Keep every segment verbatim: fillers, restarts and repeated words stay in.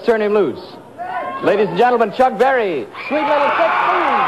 turn him loose. Ladies and gentlemen, Chuck Berry, Sweet Little sixteen.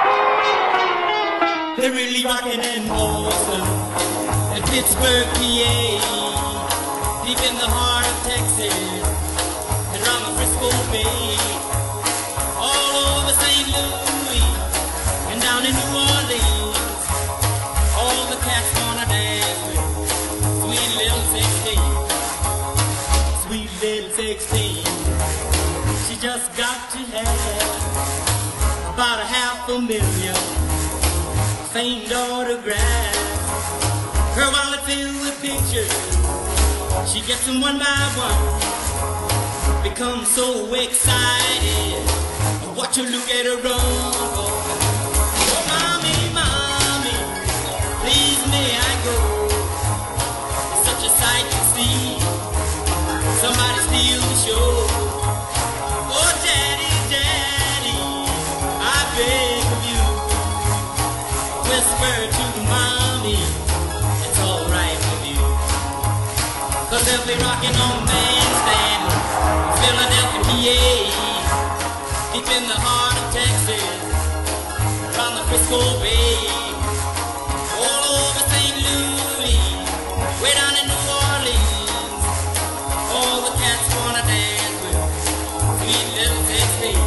They're really rocking in Boston and Pittsburgh, P A, deep in the heart of Texas and around the Frisco Bay, all over Saint Louis and down in New Orleans. All the cats wanna dance with Sweet Little sixteen. Sweet Little sixteen. She just got to have about a half a million famed autograph. Her wallet filled with pictures, she gets them one by one. Becomes so excited, watch her look at her run. Oh, mommy, mommy, please may I go? It's such a sight to see, somebody steal the show. Oh, daddy, daddy, I beg of you, whisper to mommy, it's alright with you. Cause they'll be rocking on Bandstand, Philadelphia, P A, deep in the heart of Texas, around the Frisco Bay, all over Saint Louis, way down in New Orleans. All the cats wanna dance with Sweet Little sixteen.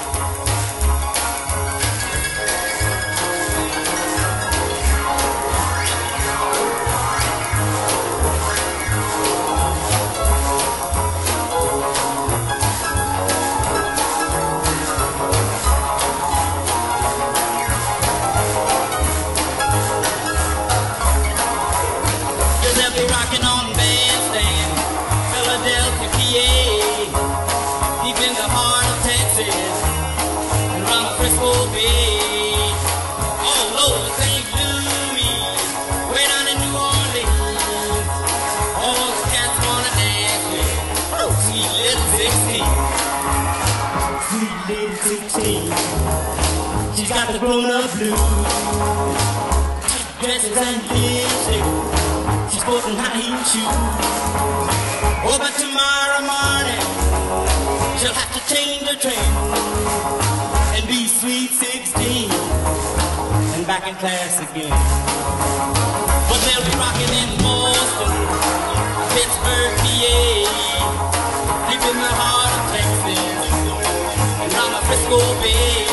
Rocking on Bandstand, Philadelphia, P A, deep in the heart of Texas, and around the Frisco Bay, all over Saint Louis, way down in New Orleans. All the cats wanna dance with Sweet Little sixteen. Sweet Little sixteen, she's got the grown-up blues, dresses and lipstick, she's sporting high-heel shoes. Oh, but tomorrow morning she'll have to change her train and be Sweet sixteen and back in class again. But they'll be rocking in Boston, Pittsburgh, P A, deep in the heart of Texas and around the Frisco Bay.